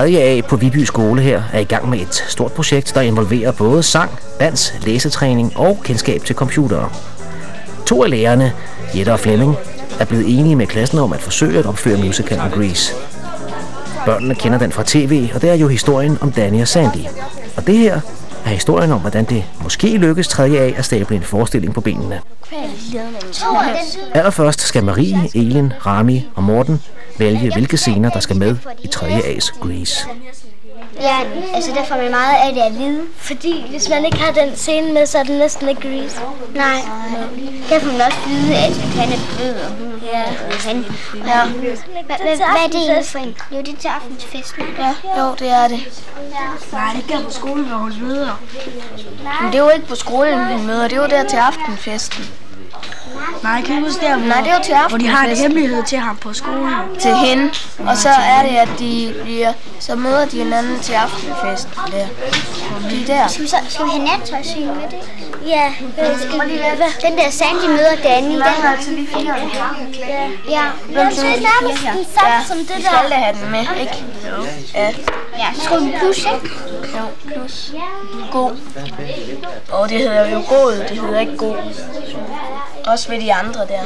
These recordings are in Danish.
3. A på Viby Skole her er i gang med et stort projekt, der involverer både sang, dans, læsetræning og kendskab til computere. 2 af lærerne, Jette og Flemming, er blevet enige med klassen om at forsøge at opføre musicalen Grease. Børnene kender den fra tv, og det er jo historien om Danny og Sandy. Og det her er historien om, hvordan det måske lykkes 3. A at stable en forestilling på benene. Allerførst skal Marie, Elin, Rami og Morten vælge, hvilke scener der skal med i 3. A's Grease. Ja, altså der får man meget af det at vide. Fordi hvis man ikke har den scene med, så er det næsten ikke Grease. Nej. Der får man også vide, at han er død, og hun er han. Ja. Hvad er det egentlig for en? Jo, det er til aftensfesten. Ja, jo, det er det. Nej, det er på skolen, hvor hun møder. Men det er jo ikke på skolen, hun møder. Det er jo der til aftenfesten. Nej, jeg kan ikke huske der, nej, det er jo til aftenfesten. Hvor de har en hemmelighed til ham på skolen. Til hende. Og så er det, at så møder de hinanden til aftenfesten der. De der. Skal vi have nattøjsyn med det? Ja. Den der Sandy møder Danny. Den er altid lige 4. Ja. Jeg synes nærmest den samme som det der. Vi skal da have den med, ikke? Ja. Ja, så skal vi plus, ikke? Jo, plus. God. Og det hedder jo god, det hedder ikke god. Også ved de andre der.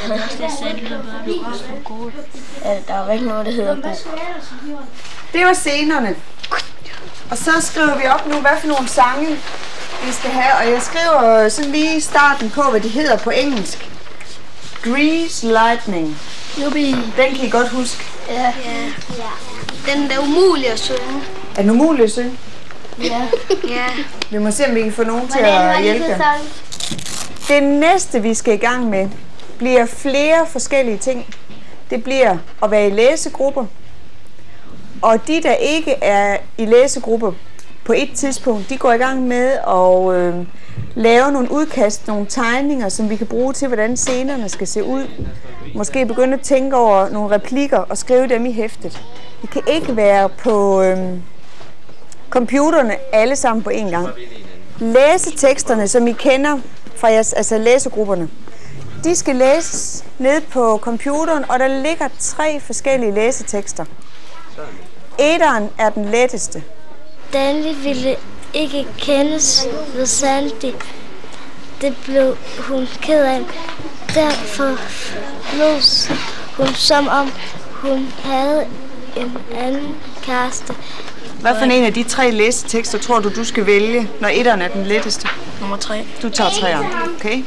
Ja, der er jo ikke noget, der hedder god. Det var scenerne. Og så skriver vi op nu, hvad for nogle sange vi skal have. Og jeg skriver sådan lige starten på, hvad de hedder på engelsk. Grease Lightning. Jubi. Den kan I godt huske. Ja. Den er umulig at synge. Er den umulig at synge? Ja. Vi må se, om vi kan få nogen til at hjælpe. Det næste, vi skal i gang med, bliver flere forskellige ting. Det bliver at være i læsegrupper. Og de, der ikke er i læsegrupper på et tidspunkt, de går i gang med at lave nogle udkast, nogle tegninger, som vi kan bruge til, hvordan scenerne skal se ud. Måske begynde at tænke over nogle replikker og skrive dem i hæftet. Det kan ikke være på computerne alle sammen på en gang. Læseteksterne, som I kender fra jeres, altså læsegrupperne, de skal læses ned på computeren, og der ligger 3 forskellige læsetekster. Etteren er den letteste. Danny ville ikke kendes ved Sandy. Det blev hun ked af. Derfor lød hun, som om hun havde en anden kæreste. Hvad for en af de 3 læsetekster tror du skal vælge, når etteren er den letteste? Nummer 3. Du tager 3'eren, okay?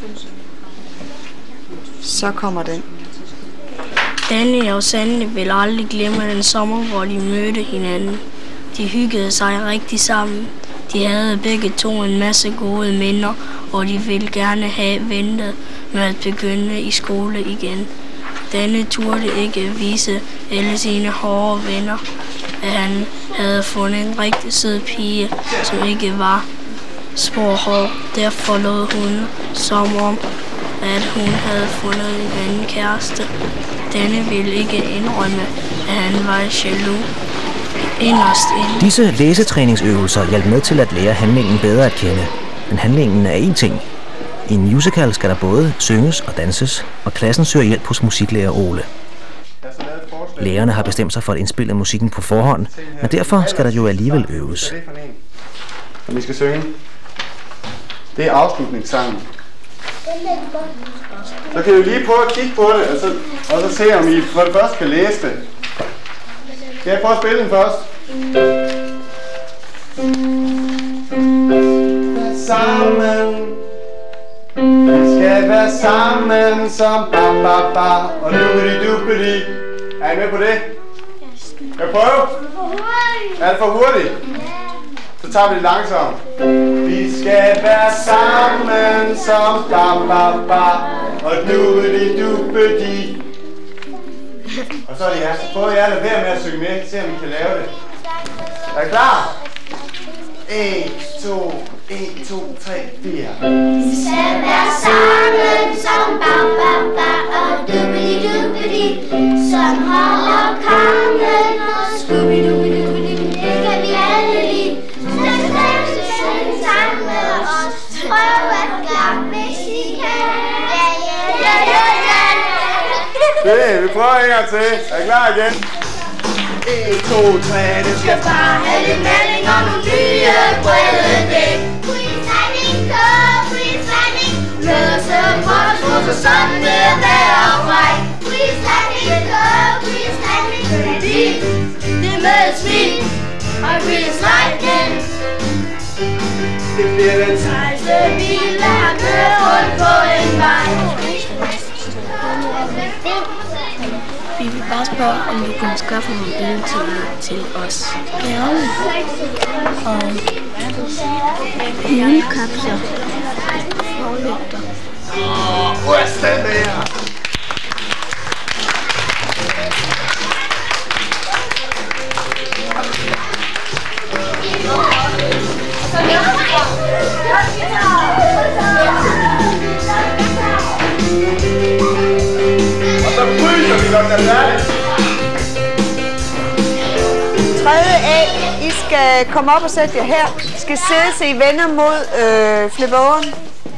Så kommer den. Danny og Sandy vil aldrig glemme den sommer, hvor de mødte hinanden. De hyggede sig rigtig sammen. De havde begge to en masse gode minder, og de ville gerne have ventet med at begynde i skole igen. Danny turde ikke vise alle sine hårde venner, at han havde fundet en rigtig sød pige, som ikke var spor hård. Derfor lod hun som om, at hun havde fundet en anden kæreste. Danny ville ikke indrømme, at han var jaloux inderst inde. Disse læsetræningsøvelser hjalp med til at lære handlingen bedre at kende. Men handlingen er én ting. I en musical skal der både synges og danses, og klassen søger hjælp hos musiklærer Ole. Lærerne har bestemt sig for at indspille musikken på forhånd, men derfor skal der jo alligevel øves. Som vi skal synge, det er afslutningssangen. Så kan I lige prøve at kigge på det, og så se, om I for det første kan læse det. Skal jeg prøve at spille den først? Sammen. Vi skal være sammen som ba-ba-ba og dubbidi-dubbidi. Er I med på det? Skal jeg prøve? Er det for hurtigt? Så tager vi det langsomt. Vi skal være sammen som ba-ba-ba og dubbidi-dubbidi. Og så er det jer. Så prøver jeg at lade være med at synge med. Se om I kan lave det. Er I klar? 1, 2, 1, 2, 3, 4. Vi skal være sammen som ba-ba-ba og dubbidi-dubbidi, som holder kongen og skubidi-dubbidi-dubbidi. Det kan vi alle lide. Så skal vi synge sammen med os. Prøv at gøre, hvis I kan. Ja. Det, vi prøver en gang til. Er I klar igen? 1, 2, 3, det skal bare have lidt maling og nogle nye brede dæk. Freestanding, go, freestanding. Løse på os, så sådan vil være frej. Freestanding, go, freestanding. Fordi det med svin og freestanding. Det bliver den sejeste bil, der har kørt rundt på en vej. Vi vil bare spørge, om du kunne skaffe nogle øl til os. Gerne. Og julekapsler. Forlygter. Hvor er stedet med jer? Og så fryser vi godt, der er det. 3. A, I skal komme op og sætte jer her. I skal sidde, så I vender mod flipperen.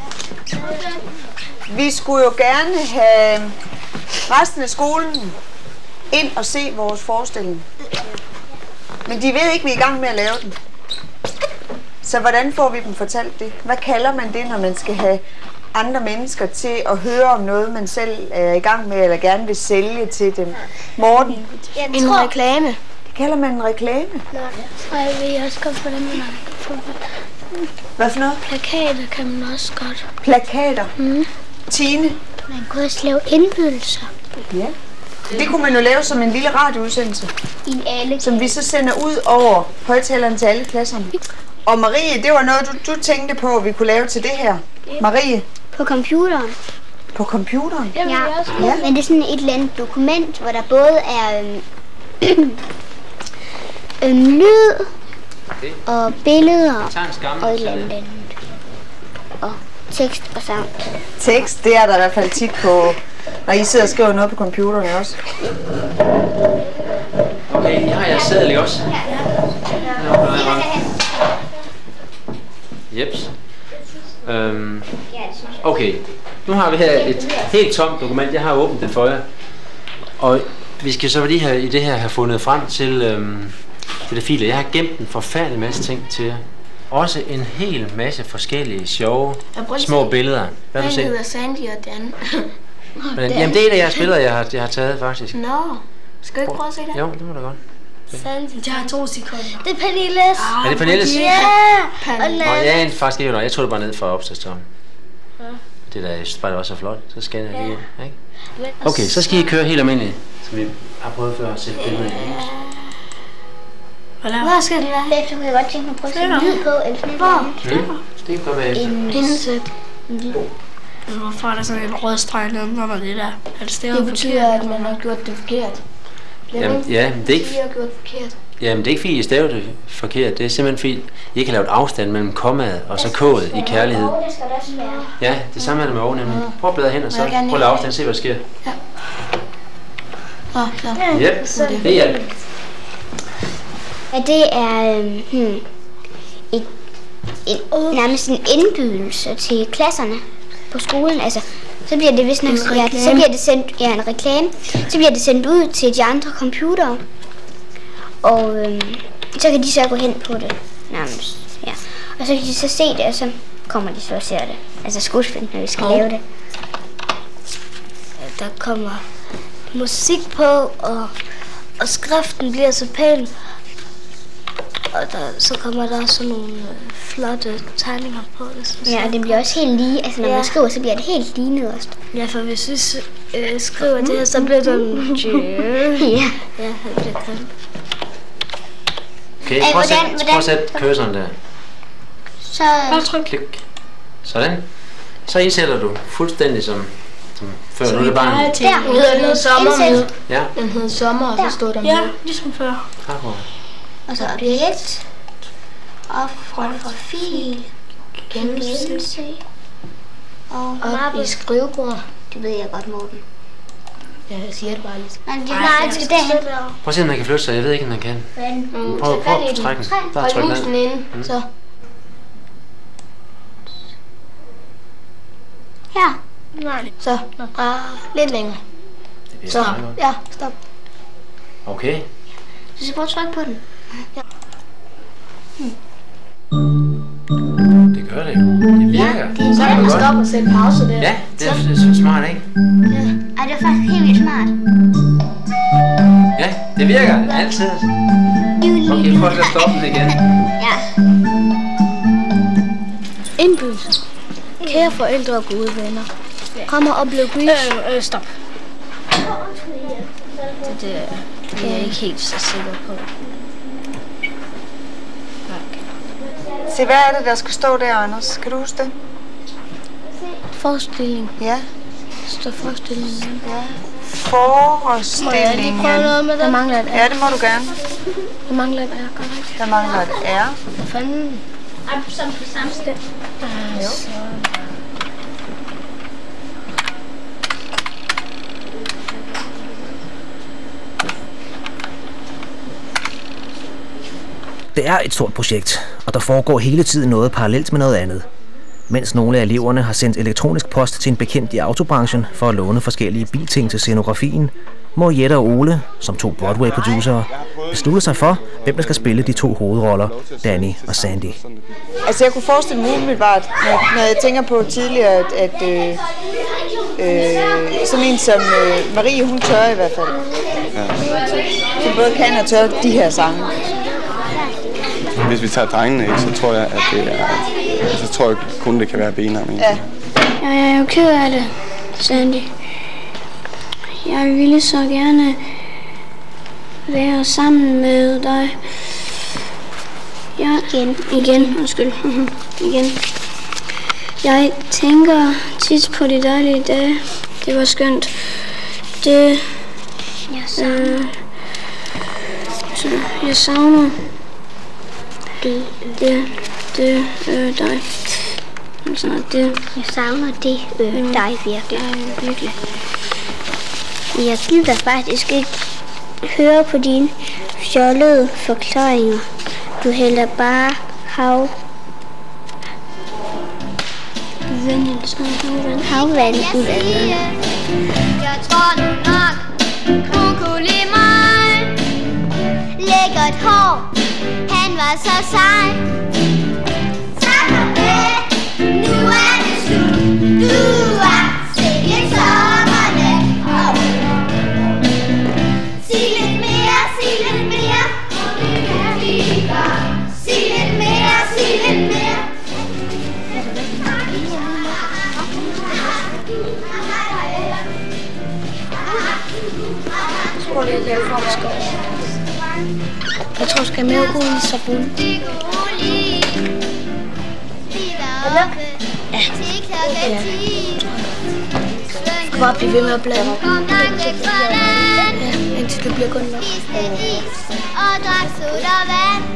Vi skulle jo gerne have resten af skolen ind og se vores forestilling. Men de ved ikke, vi er i gang med at lave den. Så hvordan får vi dem fortalt det? Hvad kalder man det, når man skal have andre mennesker til at høre om noget, man selv er i gang med, eller gerne vil sælge til dem? Morten? En reklame. Det kalder man en reklame. Og jeg vil også godt, hvordan man får Hvad for noget? plakater kan man også godt. Plakater? Tine? Man kan også lave indbydelser. Ja. Det kunne man jo lave som en lille radioudsendelse, som vi så sender ud over højtalerne til alle klasserne. Og Marie, det var noget, du tænkte på, at vi kunne lave til det her. Marie? På computeren. På computeren? Ja. Men det er sådan et eller andet dokument, hvor der både er lyd og billeder og et eller andet. Og tekst og sang. Tekst, det er der i hvert fald tit på, når I sidder og skriver noget på computeren også. Okay, jeg har jeres seddel, ikke også? Jeps. Okay, nu har vi her et helt tomt dokument. Jeg har åbnet det for jer. Og vi skal så lige have, i det her have fundet frem til det filer. Jeg har gemt en forfærdelig masse ting til jer. Også en hel masse forskellige sjove små billeder. Hvad vil du se? hedder Sandy og Dan. Jamen det er et af jeres billeder, jeg har taget faktisk. Nå, skal du ikke prøve at se det? Jo, det må du godt. Sandy, jeg har 2 sekunder. Det er Pernilles. Er det Pernilles? Ja. Nå, jeg er faktisk ikke noget. Jeg tog det bare ned fra opslagstavlen. Det der, jeg synes bare, det var så flot. Så skal jeg lige, ikke? Okay, så skal I køre helt almindeligt, som vi har prøvet før at sætte billeder i. Hvad skal det være? Bagefter kunne jeg godt tænke mig at prøve at sætte lyd på. Eller Det kommer efter. Hindesæt. Hvorfor er der sådan en rød streg nedenunder det der? Det betyder, at man har gjort det forkert. Jamen, ja, men det er ikke... Vi har gjort forkert. Jamen, det er ikke fordi, I staver det forkert. Det er simpelthen fordi, I ikke har lavet afstand mellem kommaet og så k'et i kærlighed. Ja, det samme er det med over nemlig. Prøv at bladre hen og så prøv at lave afstand og se, hvad der sker. Ja. Klar. Yep, det er hjælp. Ja, det er nærmest en indbydelse til klasserne på skolen. Altså, så bliver det vist nok så bliver det sendt en reklame. Så bliver det sendt ud til de andre computere. Og så kan de så gå hen på det nærmest. Ja. Og så kan de så se det, og så kommer de så og ser det. Altså skuespil, når vi skal lave det. Der kommer musik på, og skriften bliver så pæn. Og så kommer der sådan nogle flotte tegninger på det. Så ja, og det bliver også helt lige. Altså når man skriver, så bliver det helt lige nederst. Ja, for hvis vi skriver det her, så bliver det en ja, det bliver grimt. Okay, prøv at sætte cursoren der. Så klik. Sådan. Så indsætter du fuldstændig som før. Nu er det bare en... Der hedder sommer. Ja. Den hedder sommer, og så står der med. Ja, ligesom før. Og så objekt. Og profil. Gennemse. Og op i skrivebord. Det ved jeg godt, Morten. Ja, jeg siger det bare lidt. Men det er ikke derhen. Prøv at se, om man kan flytte sig. Jeg ved ikke, om man kan. Prøv at trække den. Bare tryk den. Hold inde, så. Ja. Nej. Så. Lidt længere. Det bliver så. Ja, stop. Okay. Du skal bare trykke på den. Ja. Det gør det jo. Det virker. Så kan man stoppe og sætte pause der. Ja, det er så smart, ikke? Ja. Ej, det er faktisk helt vildt smart. Ja, det virker altid. Okay, prøv at stoppe den igen. Ja. Indbydelse. Kære forældre og gode venner. Kom og oplev Grease. Stop. Det er jeg ikke helt så sikker på. Se, hvad er det, der skal stå der, Anders? Kan du huske det? Forestilling. Ja. Står forestillingen. Ja. Forestillingen. Må jeg lige prøve noget med det? Der mangler et R. Ja, det må du gerne. Der mangler et R, korrekt. Der mangler et R. Hvad fanden? Som på samme sted. Jo. Det er et stort projekt, og der foregår hele tiden noget parallelt med noget andet. Mens nogle af eleverne har sendt elektronisk post til en bekendt i autobranchen for at låne forskellige bilting til scenografien, må Jette og Ole, som to Broadway-producerer, beslutte sig for, hvem der skal spille de to hovedroller, Danny og Sandy. Altså, jeg kunne forestille mig umiddelbart, når jeg tænker på tidligere, at sådan en som Marie, hun tør i hvert fald. Hun både kan og tør de her sange. Hvis vi tager drengene, ikke, så tror jeg, at det er... Så tror jeg kun, det kan være Benham. Ja. Jeg er jo ked af det, Sandy. Jeg ville så gerne være sammen med dig. Igen, undskyld. Igen. Jeg tænker tit på de dejlige dage. Det var skønt. Jeg savner dig. Jeg savner det dig virkelig. Jeg gider faktisk ikke høre på dine fjollede forklaringer. Du hælder bare havvand ud af det. Jeg tror du nok, hun kunne lide mig. Lækkert hår, han var så sej. Sammen med, nu er det slut. Du er sikkert sommerne. Sig lidt mere, sig lidt mere. Og det kan vi gøre. Sig lidt mere, sig lidt mere. Jeg tror, skal med gå i sabun. Eller? Ja. Ja. Du skal bare blive ved med at blande. Ja, indtil det bliver kun nok. Og drak sodavand.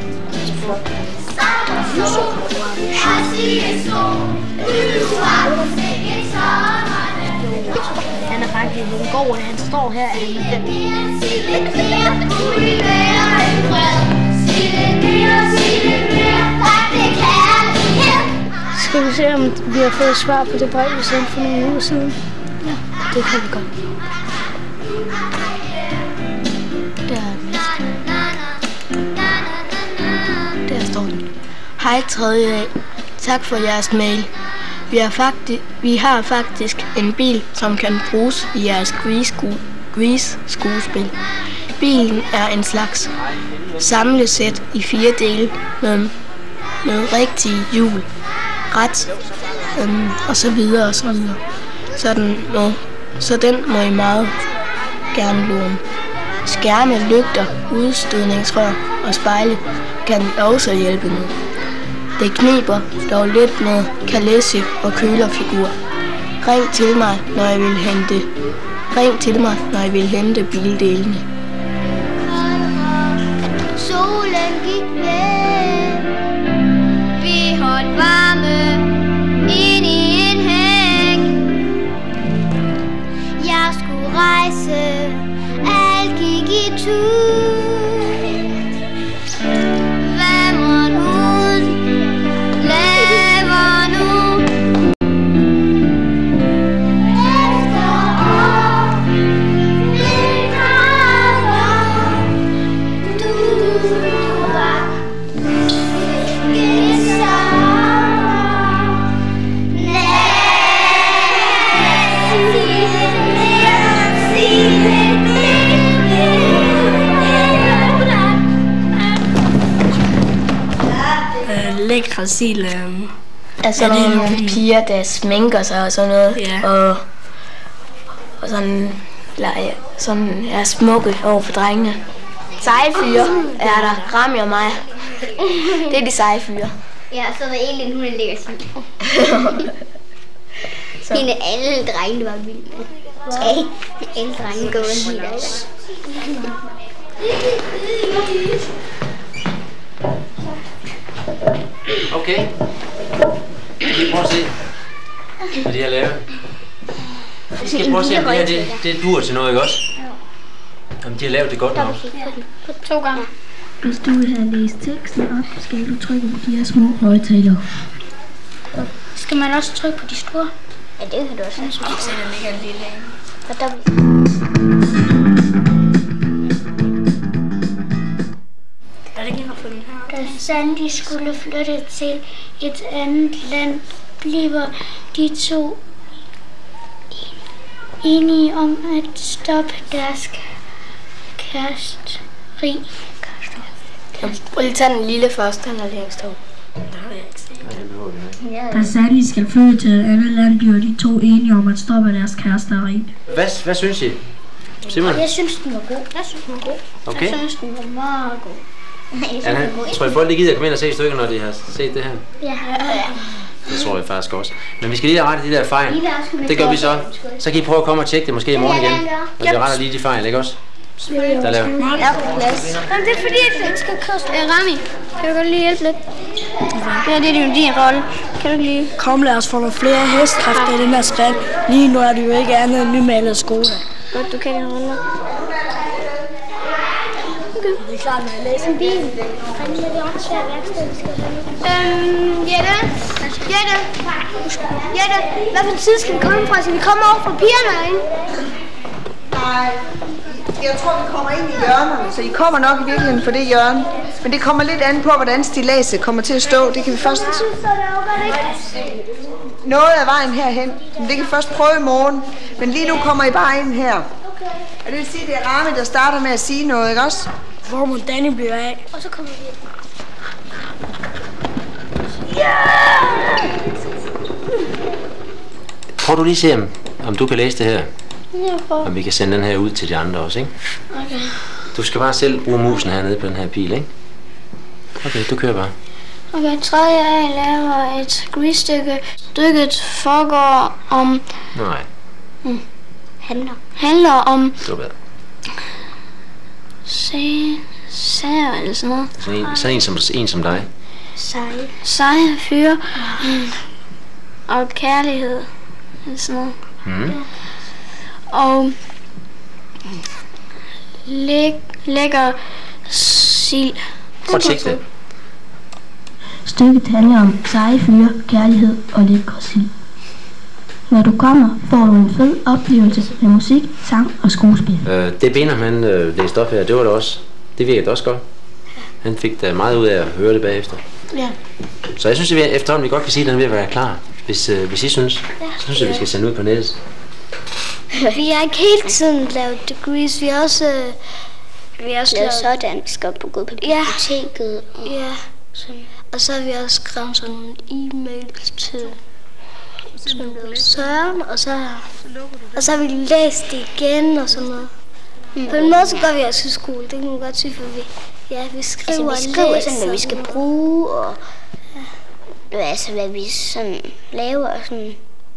Han er faktisk en god, han står her. Skal vi se, om vi har fået svar på det brev, vi sendte for nogle uger siden? Ja, det kan vi godt. Der står den. Hej 3. Tak for jeres mail. Vi har faktisk en bil, som kan bruges i jeres Grease-skuespil. Bilen er en slags samlesæt i 4 dele med rigtige hjul, ret og så videre og så videre. Så den må I meget gerne låne. Skærme, lygter, udstødningsrør og spejle kan også hjælpe med. Det kniber dog lidt med kalesje og kølerfigur. Ring til mig, når I vil hente bildelene. Solen gik væk. Vi holdt varme ind i en hæk. Jeg skulle rejse, alt gik i tur. Hvad måtte hun lave nu? Efter år, det lækre stil. Altså nogle piger, der sminker sig og sådan noget. Ja. Og sådan er smukke over for drengene. Seje fyre er der. Rami og mig. Det er de seje fyre. Ja, så var Elin, hun er lækker stil. Hende alle drengene var vilde med. Alle drengene går helt af. Okay. Vi prøver at se, hvad de har lavet. Vi skal prøve at se, om det her det duer til noget, ikke også? Om de har lavet det godt nok. 2 gange. Hvis du vil have læst teksten op, skal du trykke på de her små højtalere. Skal man også trykke på de store? Ja, det kan du også. Jeg synes, Så den ligger lille. Da Sandy skulle flytte til et andet land, bliver de 2 enige om at stoppe deres kæresteri. Prøv lige at tage den lille først, den er længst op. Da Sandy skal flytte til et andet land, bliver de 2 enige om at stoppe deres kæresteri. Hvad synes I? Simon? Jeg synes, den var god. Okay. Jeg synes, den var meget god. Tror I folk, de gider komme ind og se stykker, når de har set det her? Ja. Det tror jeg faktisk også. Men vi skal lige rette de der fejl. Det gør vi så. Så kan I prøve at komme og tjekke det måske i morgen igen. Og vi retter lige de fejl, ikke også? Der laver. Ja, på plads. Det er fordi, at det skal koste. Rami, kan du godt lige hjælpe lidt? Ja, det er jo din rolle. Kan du lige... Kom, lad os få nogle flere hestekræfter i den her spand. Lige nu er det jo ikke andet end nymalet skole. Godt, du kan din rolle. Det er klart, når jeg læser en bil. Jette, hvad for tid skal vi komme fra? Skal vi komme over fra pigerne herinde? Nej, jeg tror, vi kommer ind i hjørnerne, så I kommer nok i virkeligheden på det hjørne. Men det kommer lidt an på, hvordan stillaset kommer til at stå. Det kan vi først... Noget af vejen herhen, men det kan vi først prøve i morgen. Men lige nu kommer I bare ind her. Og det vil sige, at det er Rami, der starter med at sige noget, ikke også? Hvor må Danny blive af? Og så kommer vi ind. Prøv du lige at se, om du kan læse det her. Om vi kan sende den her ud til de andre også, ikke? Okay. Du skal bare selv bruge musen hernede på den her pil, ikke? Okay, du kører bare. Okay, 3. A laver et grease-stykke. Stykket foregår om... Nej. Handler om... Det var bedre. Sager eller sådan noget. Sådan en som dig. Seje fyre. Og kærlighed. Eller sådan noget. Mm. Og... lækker sild. Prøv at tjekke det. Stykket handler om seje fyre, kærlighed og lækre sild. Når du kommer, får du en fed oplevelse med musik, sang og skuespil. Det Benham, han læste op her, det var det også. Det virkede også godt. Han fik da meget ud af at høre det bagefter. Ja. Så jeg synes, at efterhånden vi godt kan sige, at den er ved at være klar. Hvis I synes, så synes jeg, vi skal sende ud på nettet. Vi har ikke hele tiden lavet degrees. Vi har også lavet sådan. Vi skal gå på biblioteket. Ja. Og så har vi også skrevet sådan nogle e-mails til Søren, og så har vi læst det igen og sådan noget. På en måde så går vi også i skole, det kan man godt sige, for vi skriver, altså, vi skriver sådan, hvad vi skal bruge, og altså, hvad vi sådan laver og sådan.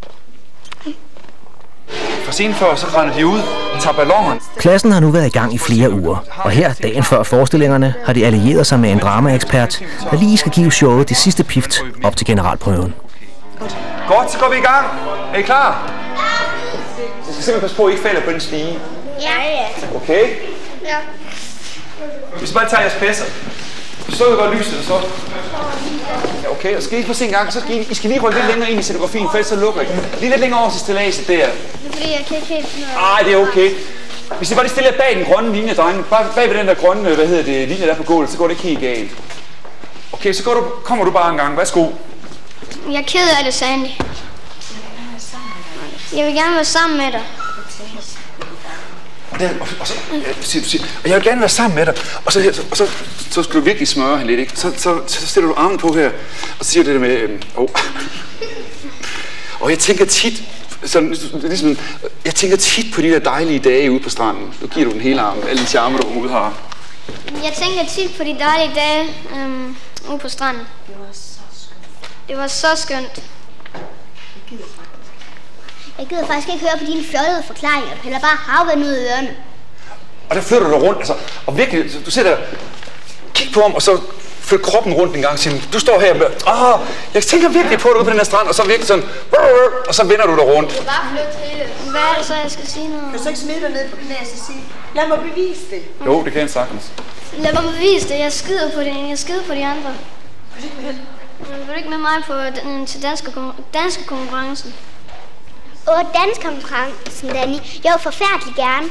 For sent før, så render de ud og tager ballonen. Klassen har nu været i gang i flere uger, og her, dagen før forestillingerne, har de allieret sig med en dramaekspert, der lige skal give showet det sidste pift op til generalprøven. Godt, så går vi i gang. Er I klar? Jeg skal simpelthen passe på, at I ikke falder på den stige. Ja. Okay? Ja. Hvis I bare tager jeres passer, så kan vi godt lyset, og så... Ja, okay, og skal I ikke på se en gang, så skal I skal lige rykke lidt længere ind i scenografien, for ellers så lukker I. Lige lidt længere over til stillaset der. Det er fordi, jeg kan ikke helt... Ej, det er okay. Hvis I bare lige stiller bag den grønne linje, drenge, bare bag ved den der grønne, linje der på gulvet, så går det ikke helt galt. Okay, så kommer du bare en gang. Værsgo. Jeg er ked af det, Sandy. Jeg vil gerne være sammen med dig. og så siger du, og jeg vil gerne være sammen med dig. Og så skal du virkelig smøre hende lidt, ikke? Så stiller du armen på her, og så siger du det der med, Og jeg tænker tit, jeg tænker tit på de der dejlige dage ude på stranden. Nu giver du den hele armen, alle den charme, du overhovedet har. Jeg tænker tit på de dejlige dage ude på stranden. Det var så skønt. Jeg gider faktisk ikke høre på dine fjollede forklaringer. Du hælder bare havvand ud i ørerne. Og der flytter du rundt, altså. Og virkelig, du sidder der, kig på ham, og så flytter kroppen rundt en gang. Du står her med, jeg tænker virkelig på dig ude på den her strand, og så virkelig sådan, og så vender du dig rundt. Du kan bare flytte hele. Hvad er det så, jeg skal sige noget? Kan du så ikke smide dig ned på knæ og sige, lad mig bevise det? Jo, det kan jeg sagtens. Lad mig bevise det. Jeg skider på det. Jeg skider på de andre. Vil du ikke med mig på til danske konkurrencen? Danskonkurrencen, Danny. Jo, forfærdeligt gerne.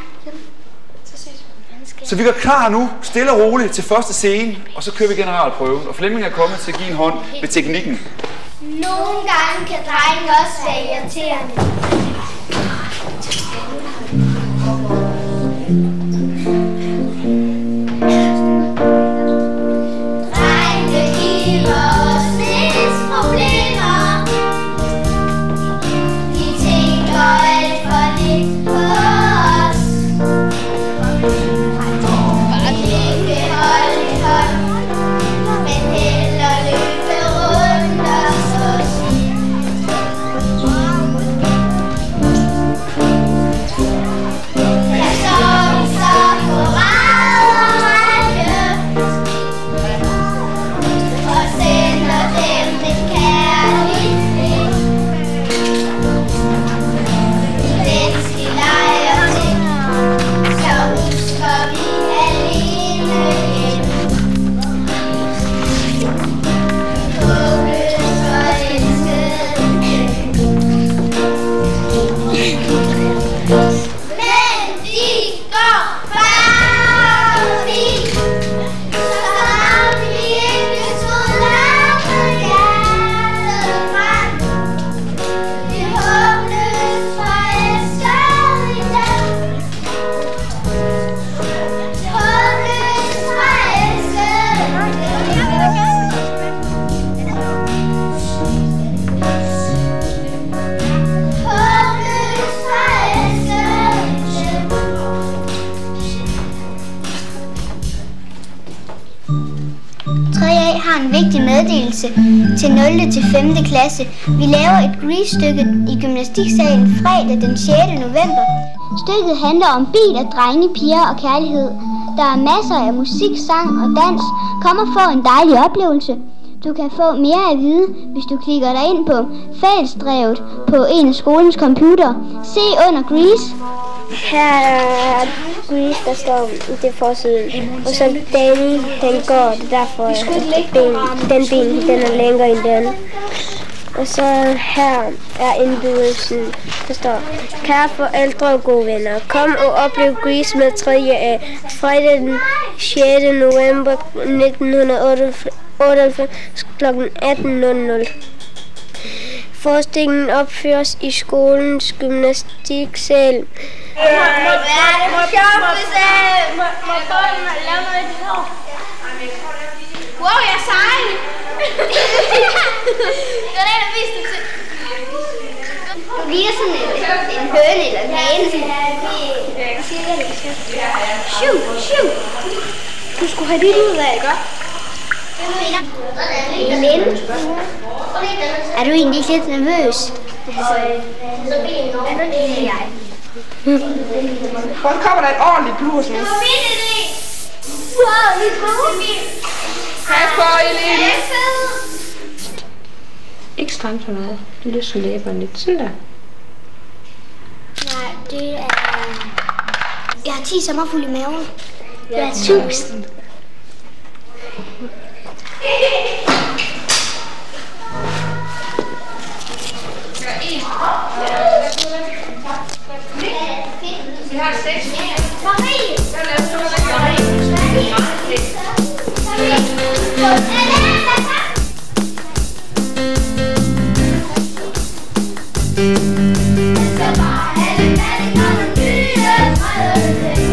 Så vi går klar nu, stille og roligt, til første scene, og så kører vi generalprøven. Og Flemming er kommet til at give en hånd med teknikken. Nogle gange kan drenge også være irriterende. Drenge giver os livsproblemer. De tænker alt for lidt på os. Ikke holde i hånd, men heller løbe rundt os. Jeg så vi så på række og sender dem et kærligt blik. Mens de leger ting, så husker vi alene hjem. Håbløs forelsket. Men de går forbi, så vi ikke skulle lade hjertet frem. Det er håbløst forelsket i dem. Håbløst forelsket i dem. Håbløst forelsket i dem. 3A har en vigtig meddelelse til 0. til 5. klasse. Vi laver et Grease-stykke i gymnastiksalen fredag den 6. november. Stykket handler om biler, drenge, piger og kærlighed. Der er masser af musik, sang og dans. Kom og få en dejlig oplevelse. Du kan få mere at vide, hvis du klikker dig ind på fællesdrevet på en af skolens computer. Se under Grease. Her er Grease, der står i det forsiden. Og så Danny, den går, det er derfor den ben, den er længere end den. Og så her er indbydelsen, der står: kære forældre og gode venner, kom og oplev Grease med 3A fredag den 6. november 1998 kl. 18.00. Forestillingen opføres i skolens gymnastiksal. Må wow, jeg er sej! Det er det, der viste det til. Du ligner sådan en høne eller en hane. Shoo! Du skulle have dit ud af, ikke? Er du egentlig ikke lidt nervøs? Hvor kommer der et ordentligt blus nu? Wow, det er gode. Pas på, Elene. Ikke stramt for noget. Du løser læberne lidt. Sådan der. Nej, det er... Jeg har 10 sommerfugle i maven. Jeg er 1000. Vi har 6. Marie! Jeg skal bare have det, hvad det kommer nye.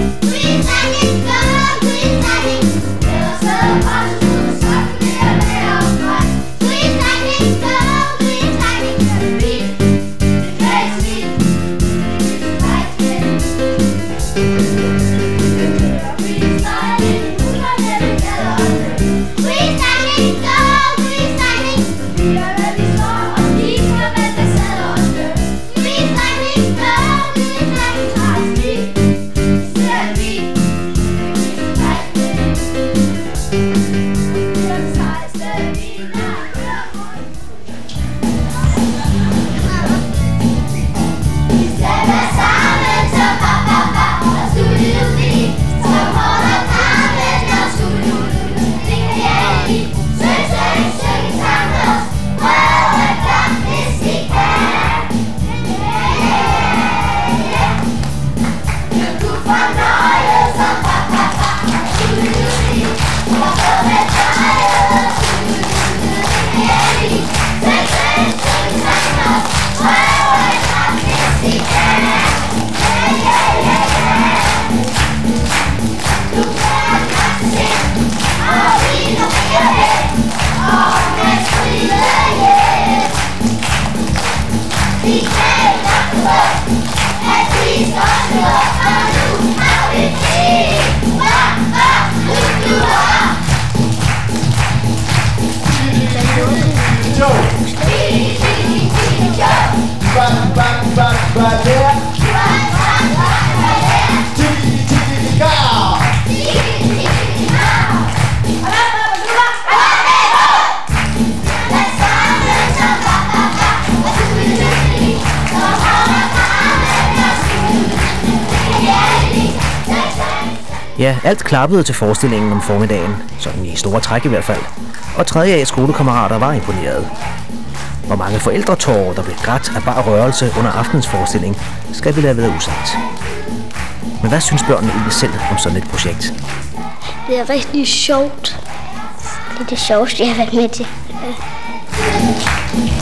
Ja, alt klappede til forestillingen om formiddagen, sådan i store træk i hvert fald. Og 3. A skolekammerater var imponeret. Hvor mange forældretårer, der blev grædt af bare rørelse under aftens forestilling, skal vi lade være usagt. Men hvad synes børnene egentlig selv om sådan et projekt? Det er rigtig sjovt. Det er det sjoveste, jeg har været med til. Ja.